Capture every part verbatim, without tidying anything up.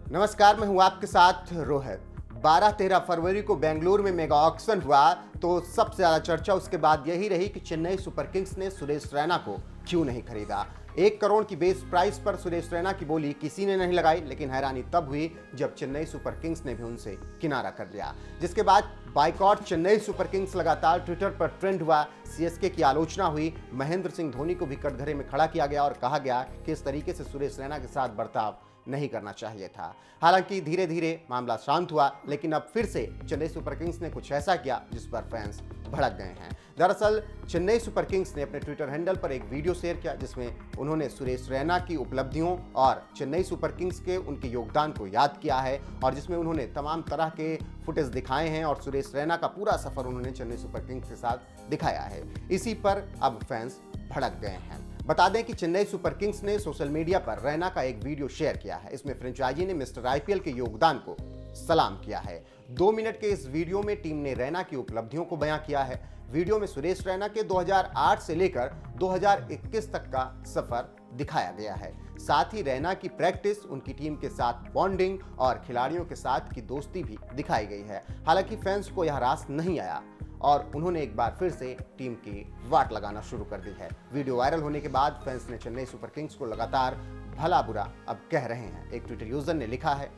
नमस्कार, मैं हूं आपके साथ रोहित। बारह तेरह फरवरी को बेंगलुरु में मेगा ऑक्शन हुआ तो सबसे ज्यादा चर्चा उसके बाद यही रही कि चेन्नई सुपर किंग्स ने सुरेश रैना को क्यों नहीं खरीदा। एक करोड़ की बेस प्राइस पर सुरेश रैना की बोली किसी ने नहीं लगाई, लेकिन हैरानी तब हुई जब चेन्नई सुपर किंग्स ने भी उनसे किनारा कर लिया। जिसके बाद बाइकॉट चेन्नई सुपर किंग्स लगातार ट्विटर पर ट्रेंड हुआ। सीएसके की आलोचना हुई, महेंद्र सिंह धोनी को भी कटघरे में खड़ा किया गया और कहा गया कि इस तरीके से सुरेश रैना के साथ बर्ताव नहीं करना चाहिए था। हालांकि धीरे धीरे मामला शांत हुआ, लेकिन अब फिर से चेन्नई सुपर किंग्स ने कुछ ऐसा किया जिस पर फैंस भड़क गए हैं। दरअसल चेन्नई सुपर किंग्स ने अपने ट्विटर हैंडल पर एक वीडियो शेयर किया जिसमें उन्होंने सुरेश रैना की उपलब्धियों और चेन्नई सुपर किंग्स के उनके योगदान को याद किया है, और जिसमें उन्होंने तमाम तरह के फुटेज दिखाए हैं और सुरेश रैना का पूरा सफर उन्होंने चेन्नई सुपर किंग्स के साथ दिखाया है। इसी पर अब फैंस भड़क गए हैं। बता दें कि चेन्नई सुपर किंग्स ने सोशल मीडिया पर रैना का एक वीडियो शेयर किया है। इसमें फ्रेंचाइजी ने मिस्टर आईपीएल के योगदान को सलाम किया है। दो मिनट के इस वीडियो में टीम ने रैना की उपलब्धियों को बयां किया है। वीडियो में सुरेश रैना के दो हज़ार आठ से लेकर दो हज़ार इक्कीस तक का सफर दिखाया गया है। साथ ही रैना की प्रैक्टिस, उनकी टीम के साथ बॉन्डिंग और खिलाड़ियों के साथ की दोस्ती भी दिखाई गई है। हालांकि फैंस को यह रास नहीं आया और उन्होंने एक बार फिर से टीम की वाट लगाना शुरू कर दी है। वीडियो वायरल होने के बाद फैंस ने चेन्नई सुपर किंग्स को लगातार भला बुरा अब कह रहे हैं। एक ट्विटर यूजर ने लिखा है,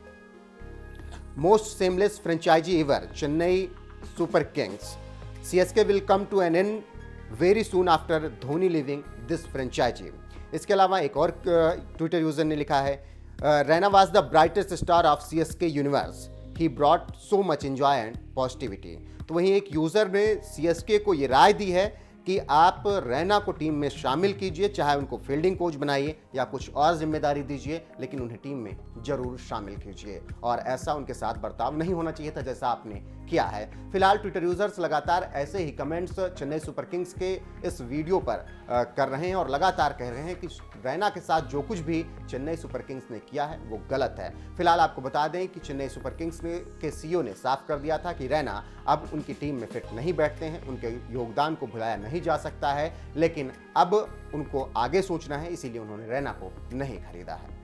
most seamless franchise ever Chennai Super Kings, CSK will come to an end very soon after Dhoni living this franchise. इसके अलावा एक और ट्विटर यूजर ने लिखा है, Raina was the brightest star of CSK universe, he brought so much enjoy and positivity. तो वहीं एक यूजर ने सीएसके को ये राय दी है कि आप रैना को टीम में शामिल कीजिए, चाहे उनको फील्डिंग कोच बनाइए या कुछ और जिम्मेदारी दीजिए, लेकिन उन्हें टीम में जरूर शामिल कीजिए। और ऐसा उनके साथ बर्ताव नहीं होना चाहिए था जैसा आपने किया है। फिलहाल ट्विटर यूजर्स लगातार ऐसे ही कमेंट्स चेन्नई सुपर किंग्स के इस वीडियो पर आ, कर रहे हैं और लगातार कह रहे हैं कि रैना के साथ जो कुछ भी चेन्नई सुपर किंग्स ने किया है वो गलत है। फिलहाल आपको बता दें कि चेन्नई सुपर किंग्स ने के सीईओ ने साफ कर दिया था कि रैना अब उनकी टीम में फिट नहीं बैठते हैं, उनके योगदान को भुलाया नहीं जा सकता है, लेकिन अब उनको आगे सोचना है, इसीलिए उन्होंने रैना को नहीं खरीदा है।